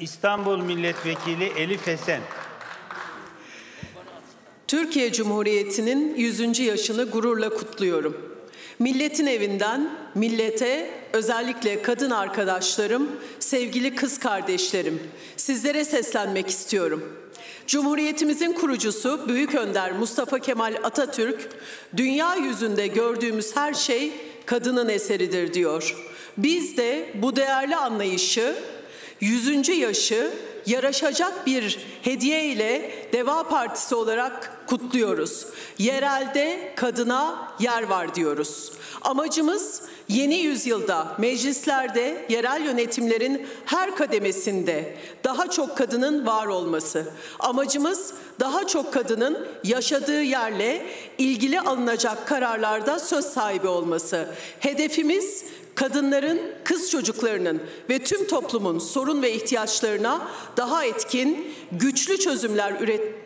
İstanbul Milletvekili Elif Esen. Türkiye Cumhuriyeti'nin 100. yaşını gururla kutluyorum. Milletin evinden millete, özellikle kadın arkadaşlarım, sevgili kız kardeşlerim, sizlere seslenmek istiyorum. Cumhuriyetimizin kurucusu Büyük Önder Mustafa Kemal Atatürk, dünya yüzünde gördüğümüz her şey kadının eseridir diyor. Biz de bu değerli anlayışı, 100. yaşı yaraşacak bir hediye ile Deva Partisi olarak kutluyoruz. Yerelde kadına yer var diyoruz. Amacımız yeni yüzyılda meclislerde, yerel yönetimlerin her kademesinde daha çok kadının var olması. Amacımız daha çok kadının yaşadığı yerle ilgili alınacak kararlarda söz sahibi olması. Hedefimiz kadınların, kız çocuklarının ve tüm toplumun sorun ve ihtiyaçlarına daha etkin, güçlü çözümler